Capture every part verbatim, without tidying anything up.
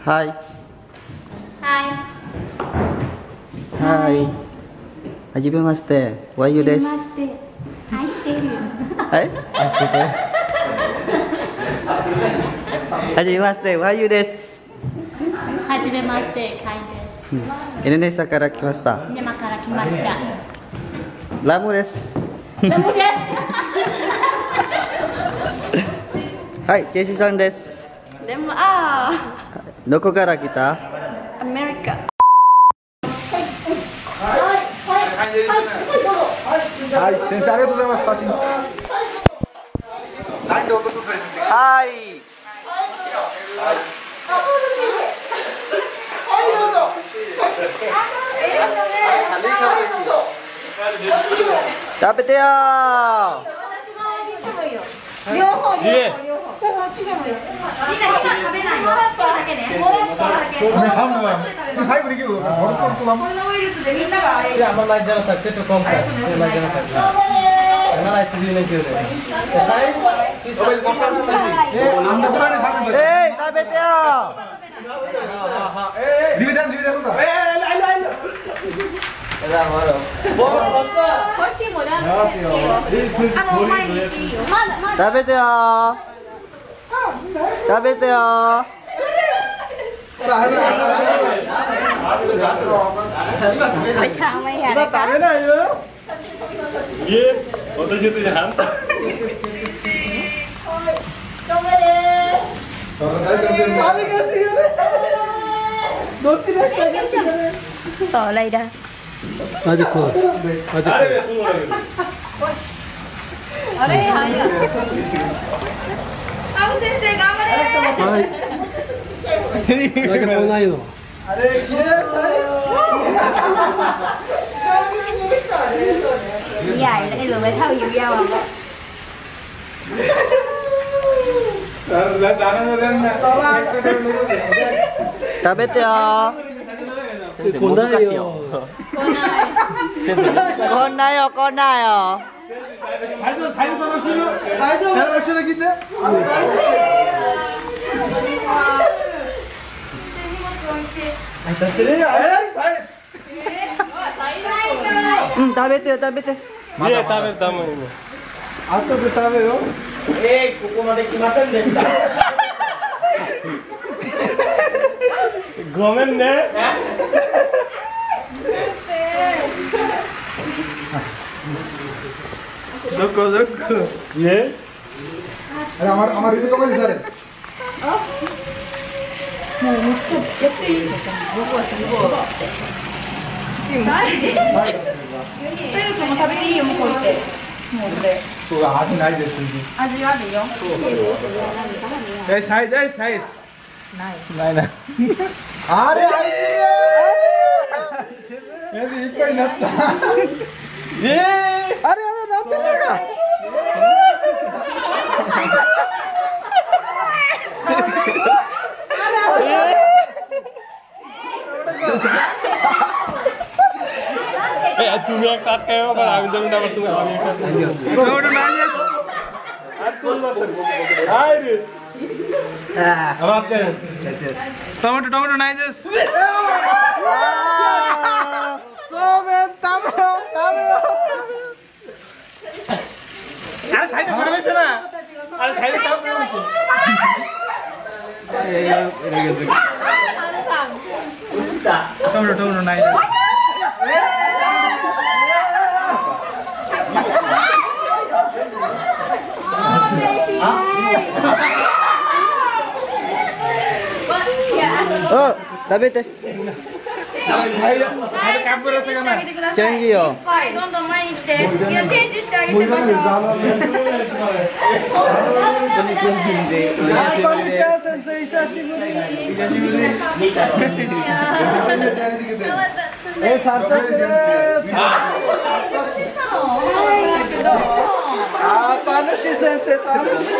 はい。 はい。 はい。はじめまして、わゆです。 愛してる。 はい。はじめまして、わゆです。 はじめまして、かいです。 エレネサから来ました。 山から来ました。 ラムです。 ラムです。 はい、ジェシーさんです。 でもあどこから来た？ アメリカ。 はい、先生ありがとうございます。はい、どうぞどうぞ。 はい。食べてよー。 両方両方両方。こっちでもいい。みんな今食べないよ。これだけね。もらっただけ。 これ半分は。はい、これできる。これのウイルスでみんながあれ。 いや、まだじゃなくて、ちょっとコンパス。まだじゃなくて。まだつじゅうねんきゅうで。最後。え、 なんだこれね、食べて。 えー、食べてよー。 リベダンリベダンだ。えー、来来来。 こっちもラーメン。あの前に行っていいよ。まだまだ。 食べてよー。食べてよー。 ไปช้างไม่เห็นนะ食べないよ。 いえ、私とじゃ反対。 どっちですか。 ต่ออะไรได้マジック。マジック。 あれはいやあ先生頑張れはい。なんか来ないの。 ใหญ่แล้วไอ้หลวงไปเท่าอยู่ยาวอ่ะ食べてよー。 来ないよ。 来ないこんなよ、こんなよ。 最初最初の資料。最初の資料聞いて。 うん、食べてよ、食べて。 いえ、食べるためにも。 後で食べよ。 えー、ここまで来ませんでした。 ごめんね。 どこどこ。 いえ。 あれ、あまりあまり見たことない。 もうめっちゃやっていいですか僕はすごいペル君も食べていいよ向こう行ってもうでそうだ、味ないです。 味あるよえ、サイド、え、サイド。 ないない。 あれ、入ってる。え、いっぱいになった。ええ、あれ、あれ、なんでしょうか。 Eh, tuh yang kakek apa lagi tuh dapat tuh lagi. Udah nanya. Aku Air. Apa kan? Tomato, tomato, nanya. Soben, tamu, tamu. Ada saya tuh mana sana? Ada saya tuh tamu. Eh, ini gitu. Tomato, tomato, nanya. Oh, 食べて。 はい、あれカップルさがない。 チェンジよ。 はいどんどん前に来ていやチェンジしてあげてましょうこんにちは、先生、久しぶり。久しぶり。え、早速です。あー、楽しい先生、楽し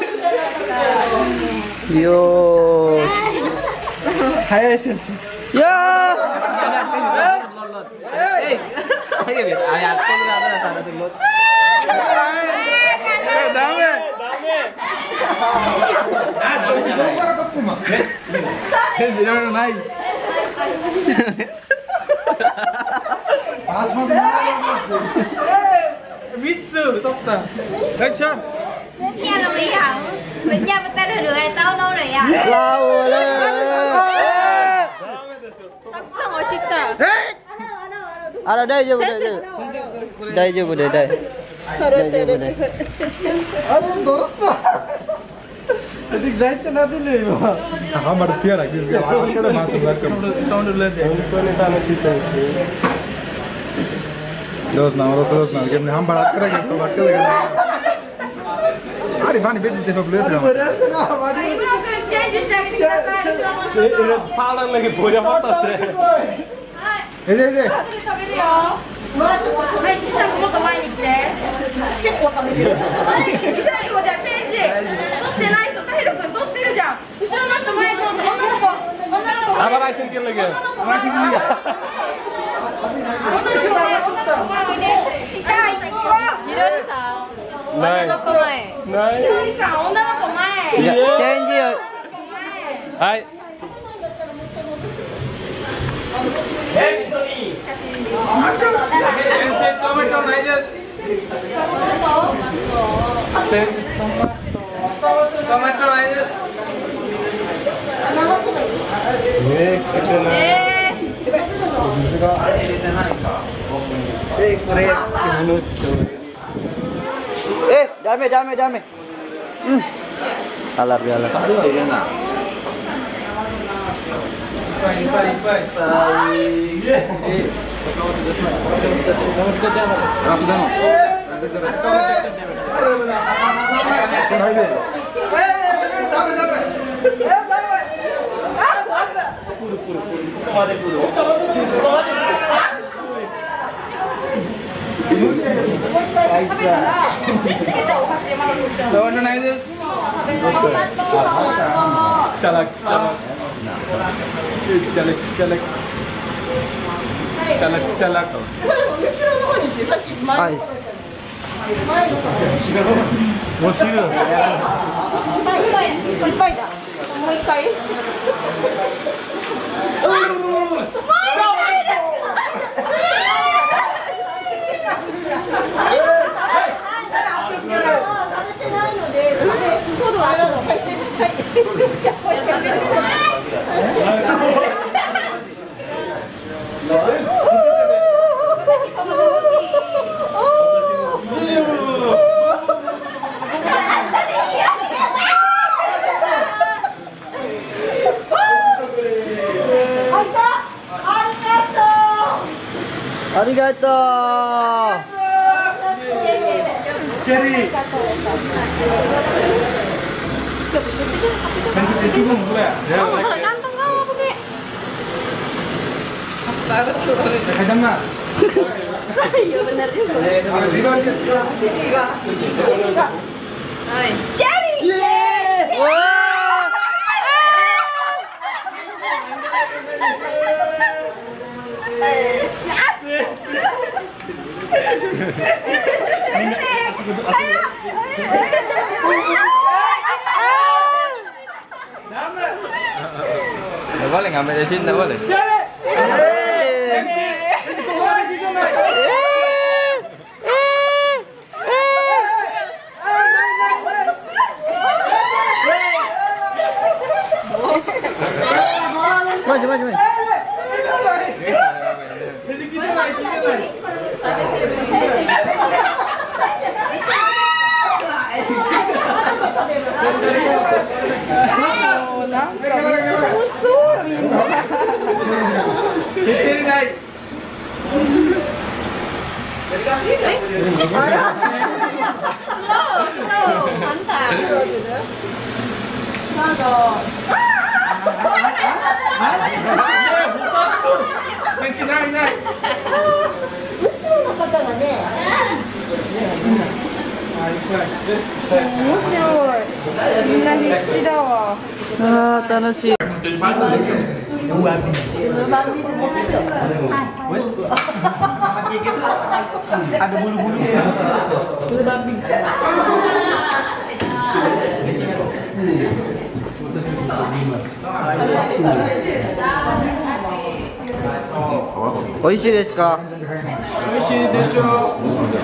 い。 よーし。 早い先生。 よー。えい。Ayat ko na na sana tinglo. Eh, dami. Dami. 先生いろいろない。三つ取った。ラクション。 Nhà là mì hỏng. Mình nhà bắt tay được hay tao đâu rồi à? Lao lên. 딱상 멋있다. 알아, 다이저브, 다이저브. 다이저브, 돼, 다이. 다이저브, 돼. 아니, 놀았어. 아직 자이트 나들래 이거. हाँ मर पिया रखी उसके बाद क्या मार तुम लोग साउंड ले दे उनको नहीं ताने सीते दोस्त ना दोस्त दोस्त ना कि हम बात करेंगे तो बात करेंगे अरे पानी बेच दे तो प्लीज ना ये फाड़ा लगे पूजा मत আছে ये दे दे はい、ちさ子もっと前に来て。結構食べてる。はい、ちさ子じゃあチェンジ。取ってない人、サヘル君取ってるじゃん。後ろの人前に取って、女の子、女の子。 apa racing kill lagi racing kill lagi。女の子前、女の子前おいで。したい。 みどりさん。女の子前。 ないみどりさん、女の子前。 チェンジよ。 はい。え、みどり。先生、トマトないです。トマトないです。ね、これね。水が入れてないか。え、これ、 え、ダメダメダメ。うん。alar dia alar. Aduh, iya nak. Pai, pai, pai. Calak, calak. Calak, calak. Calak, calak. はい。 面白い。 いっぱいだ。もう一回。 ありがとう。 チェリー。Itu pun boleh. Ya. Kamu kalau kantong kamu pakai. Kadang nak. Iya benar juga. Hai. Cherry. Yes. Tak boleh ngambil dari sini, tak boleh. Maju, maju, maju. Slow, slow. Mantap. Pensi naik, naik. 後ろの方がね。面白い。みんな必死だわ。 ああ、楽しい。 Ada bulu-bulu. Bulu babi. 美味しいですか？ 美味しいでしょ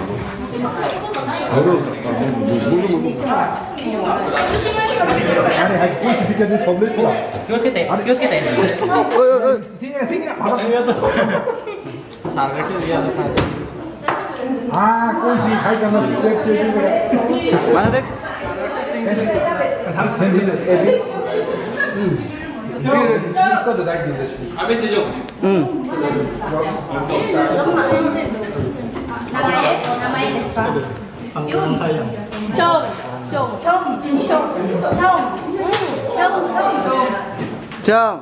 あれ、はい、こいつでチョコレートだ。 気をつけて気をつけておいおいおい。 ああ、こいつ会館のスペックス。 Mana dek? habis sejuk Hmm. 名前名前ですか？ユン。チョン。チョン。チョン。チョン。チョン。チョン。チョン。 Chong.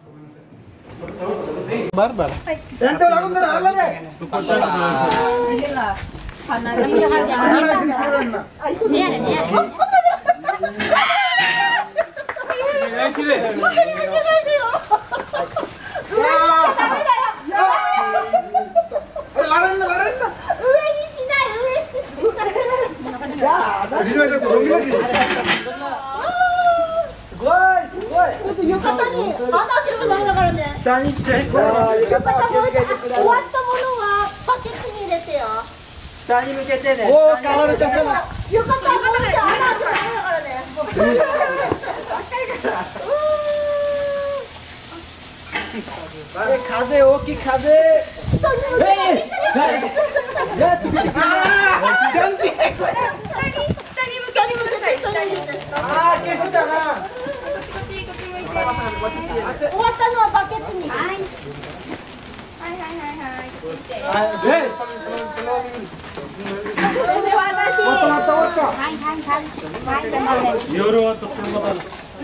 barbar Ente langsung dari Allah deh. Inilah. Karena Ini dia ada, ini ada, ini ada. Laren, laren. Ini ada kurang lagi. 浴衣に穴開けるとダメだからね。 下にして。 終わったものはバケツに入れてよ。 下に向けてね。 おお変わるたかな浴衣はこうして穴開けるとダメだからね。 風大きい風あー、消したな。終わったのはバケツに。はい。はいはいはいはい。それで私。はいはいはい。 夜はとってもまだ。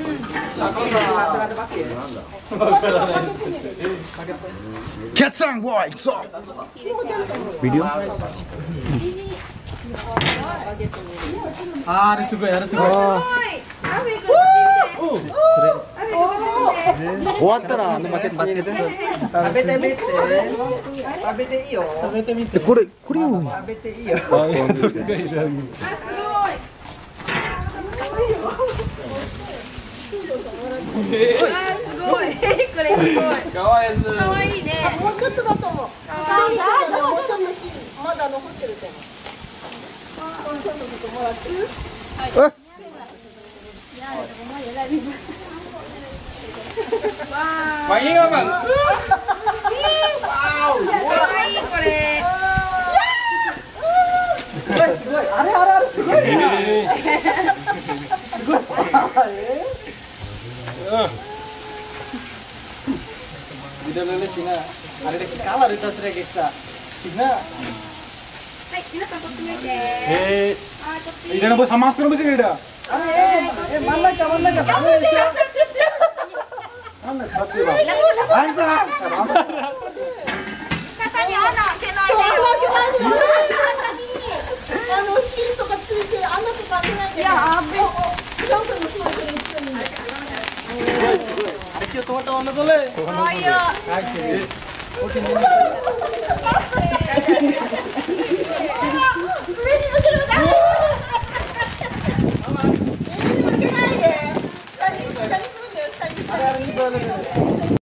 Cats on boy, so. Video? あれすごいあれすごい終わったらあのバケツに入れて。 食べてみて。食べていいよ。食べてみて。 これこれよ。 食べていいよ。 かわいい可愛いね。もうちょっとだと思う。もうちょっとまだ残ってると思う。ちょっともらってる？ マギガマン可愛いこれ。 すごいすごい。あれあれあれすごい。すごい。 Video dulu Cina ada di kalah di tas rek kita Cina はい、皆さん取ってみて。 えあー、取っていい。 이제는 뭐 다마스로 보시게 돼. 아니, 예, 만나자, 만나자. 만나자. 만나자. 앉아. 肩に穴開けないでよ。穴にあのヒールとかついて穴とか開けないで。いや、あぶ。ちょっとのそういう一緒に。 Ayo teman-teman boleh. Oh iya.